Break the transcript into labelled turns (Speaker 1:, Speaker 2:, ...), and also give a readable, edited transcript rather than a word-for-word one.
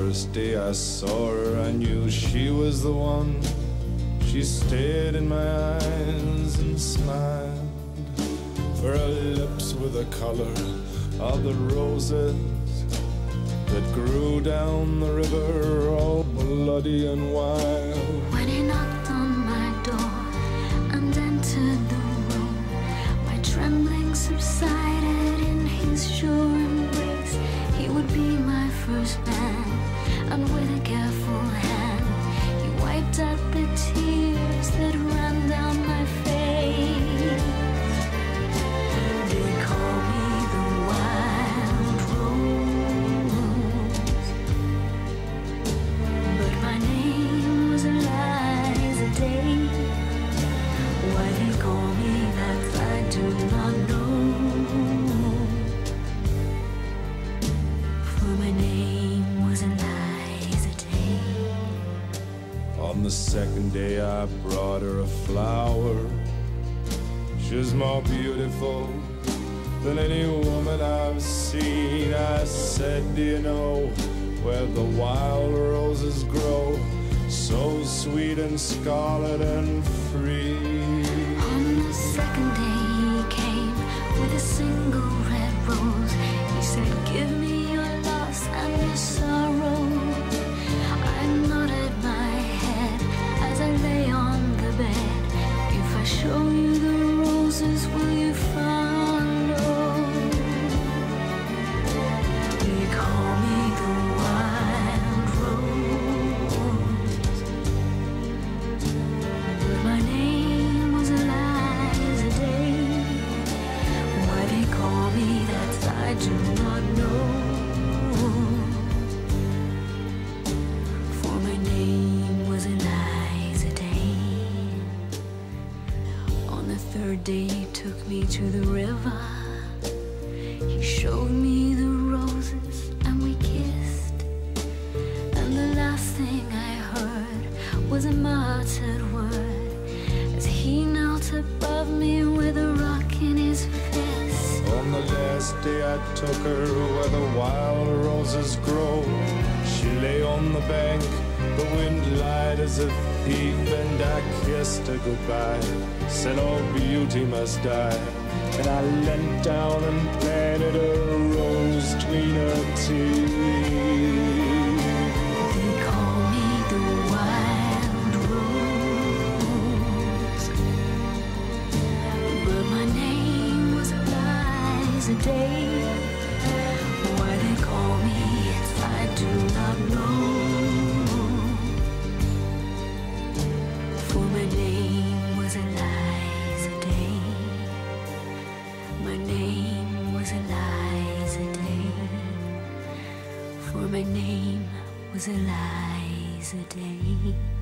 Speaker 1: first day I saw her, I knew she was the one. She stared in my eyes and smiled. Her lips were the color of the roses that grew down the river, all bloody and wild.
Speaker 2: When he knocked on my door and entered the room, my trembling subsided in his sure embrace. He would be my first man, and with a careful hand he wiped out the tears that ran down my face. They call me the wild rose, but my name was Eliza Day. Why they call me that I do not know, for my name was Eliza Day.
Speaker 1: On the second day I brought her a flower. She was more beautiful than any woman I've seen. I said, do you know where the wild roses grow, so sweet and scarlet and free?
Speaker 2: On the second day he came with a single red rose. He said, give me your loss and your sorrow. I nodded my head as I lay on the bed. If I show you the roses, will you follow? They call me the wild rose, but my name was Eliza Day. Why they call me that I do not know, for my name was Eliza Day. On the third day he took me to the river. He showed me the roses and we kissed, and the last thing I heard was a muttered word as he knelt above me with a rock in his fist.
Speaker 1: On the last day I took her where the wild roses grow. She lay on the bank, the wind lied as a thief, and I kissed her goodbye, said all beauty must die. And I leant down and planted a rose between her teeth.
Speaker 2: They call me the wild rose, but my name was Eliza Day. Why they call me it I do not know, for my name was Eliza Day. My name was Eliza Day, for my name was Eliza Day.